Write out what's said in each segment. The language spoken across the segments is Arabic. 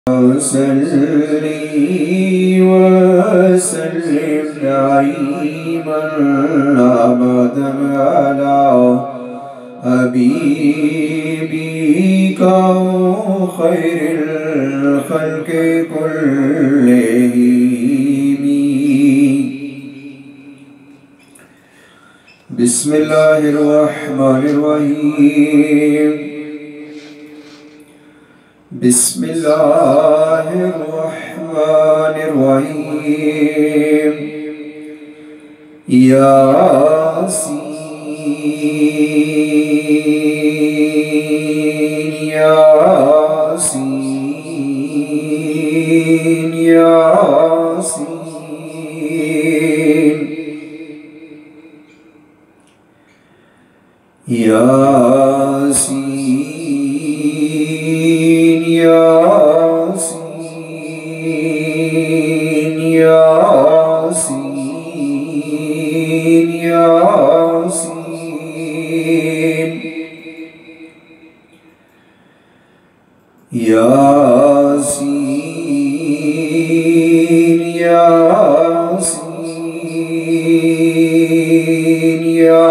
صلي وسلم دائما أبدا على حبيبك خير الخلق كلهم. بسم الله الرحمن الرحيم. بسم الله الرحمن الرحيم. ياسين ياسين ياسين ياسين ياسين ياسين ياسين ياسين ياسين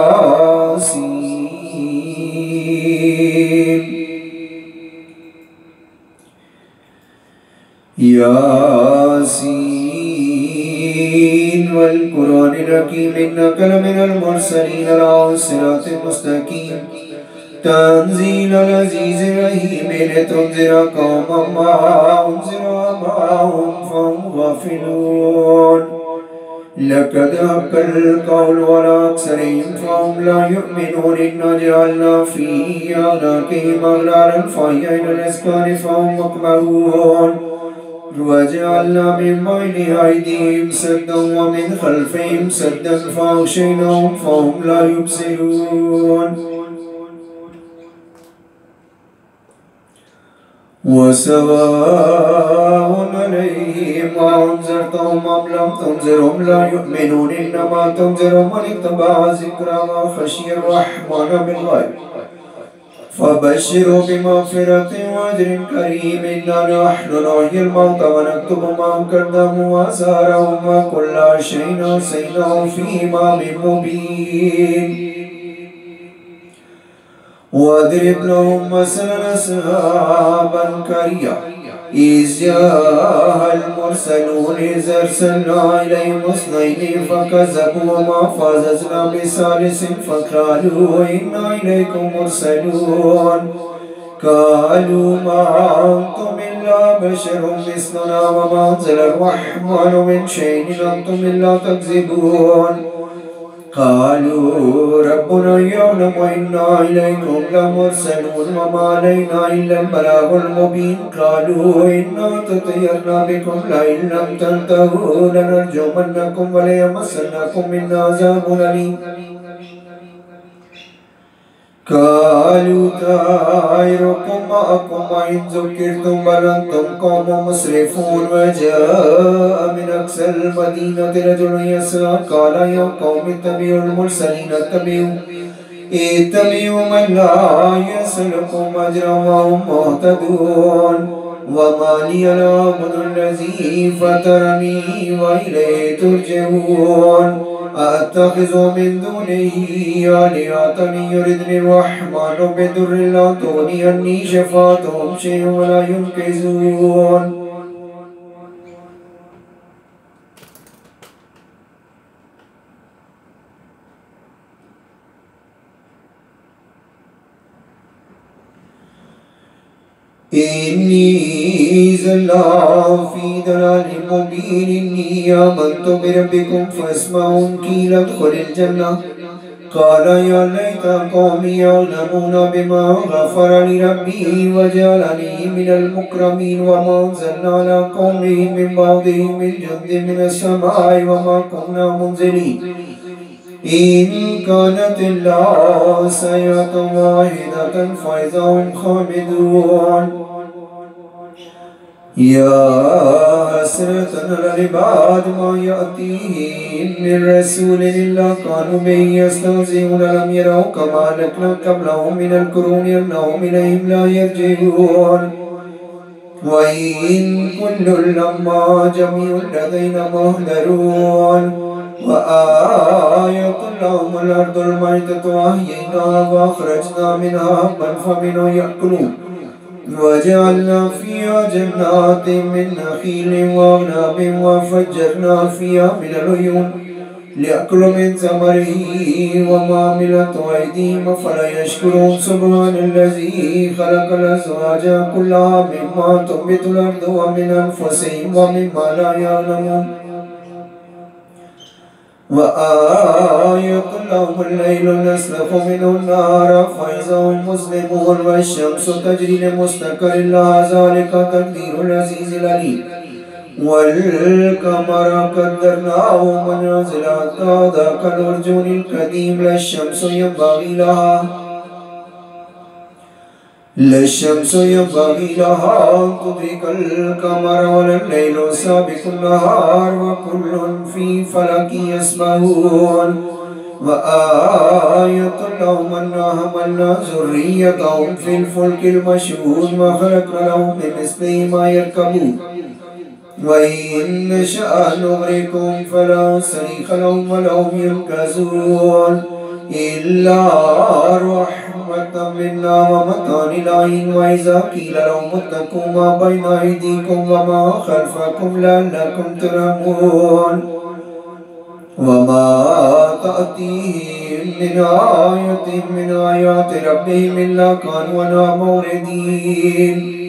ياسين والقرآن الحكيم إنك لمن المرسلين على صراط مستقيم تنزيل العزيز الرحيم لتنذر قوما ما أنذر آباؤهم فهم غافلون. لقد حق القول على أكثرهم فهم لا يؤمنون. إنا جعلنا في أعناقهم أغلالا فهي إلى الأذقان فهم مقمحون وجعلنا من بين أيديهم سدا ومن خلفهم سدا فأغشيناهم فهم لا يبصرون. وسواء عليهم أنذرتهم أم لم تنذرهم لا يؤمنون. إنما تنذر من اتبع الذكر وخشي الرحمن بالغيب فبشروا بمغفرة وأجر كريم. إنا نحن نحيي الموتى ونكتب ما قدموا وآثارهم وكل شيء أحصيناه في إمام مبين. واضرب لهم مثلا أصحاب القرية إذ جاء المرسلون إذ أرسلنا إليهم اثنين فكذبوهما فعززنا بثالث فقالوا إنا إليكم مرسلون. قالوا ما أنتم إلا بشر مثلنا وما أنزل الرحمن من شيء أنتم إلا تكذبون. قالوا ربنا يعلم إنا إليكم لمرسلون وما علينا إلا البلاغ المبين. قالوا إنا تطيرنا بكم لئن لم تنتهوا لنرجمنكم وليمسنكم منا عذاب أليم. قالوا طائركم معكم وإن ذكرتم بل أنتم قوم مسرفون. وجاء من أقصى المدينة رجل يسعى قال يا قوم اتبعوا المرسلين اتبعوا من لا يسألكم أجرا وهم مهتدون. وما لي لا أعبد الذي فطرني وإليه ترجعون. أتخذ من دونه آلهة يردني الرحمن بضر لا تغني عني شفاعتهم شيئا ولا ينقذون. إني زلا في ضلال مبين. إني آمنت بربكم فاسمعون. قيل ادخل الجنة قال يا ليت قومي يعلمون بما غفر لي ربي وجعلني من المكرمين. وما أنزلنا على قومه من بعده من جند من السماء وما كنا منزلين. إن كانت إلا صيحة واحدة فإذا هم خامدون. يا حسرة على العباد ما يأتيهم من رسول إلا كانوا به يستهزئون ألم يروا كما أهلكنا قبلهم من القرون أنهم إليهم لا يرجعون وإن كل لما جميع لدينا مهدرون وآية لهم الأرض الميتة وأحييناها وأخرجنا منها حبا فمنه يأكلون وجعلنا فيها جنات من نخيل وأعناب وفجرنا فيها من العيون ليأكلوا من ثمره وما عملت أيديهم فلا يشكرون سبحان الذي خلق الأزواج كلها مما تنبت الأرض ومن أنفسهم ومما لا يعلمون وآية لهم الليل نسلخ منه النهار فإذا هم مسلمون والشمس تجري لمستقر لها ذلك تقدير العزيز العليم والقمر قدرناه منازل حتى ذاك الأرجون القديم لا الشمس ينبغي لها أن تدرك القمر ولا الليل سابق النهار وكل في فلك يسبحون وآية لهم أنا حملنا ذريتهم في الفلك المشحون وخلقنا لهم من مثله ما يركبون وإن نشأ نغرقهم فلا صريخ لهم ولا هم ينقذون إلا رحمة منا ومتاع إلى وإذا قيل لهم اتقوا ما بين أيديكم وما خلفكم لعلكم ترحمون وما تأتيهم من آية من آيات ربهم إلا كانوا عنها موردين.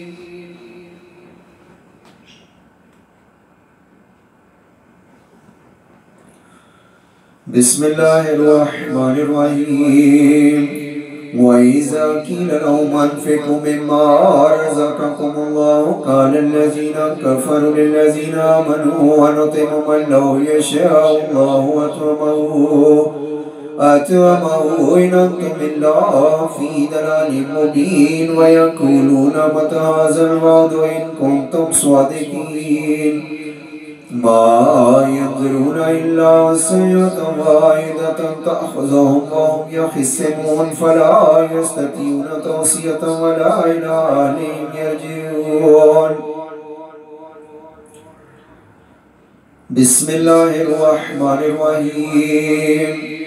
بسم الله الرحمن الرحيم وإذا قيل لهم أنفقوا مما رزقكم الله قال الذين كفروا للذين آمنوا ونطعم من لو يشاء الله أطعمه إن أنتم إلا في ضلال مبين ويقولون متى هذا الوعد إن كنتم صادقين ما ينظرون إلا سيئة واحدة تأخذهم وهم يخصمون فلا يستطيعون توصية ولا إلى أهلهم يرجعون. بسم الله الرحمن الرحيم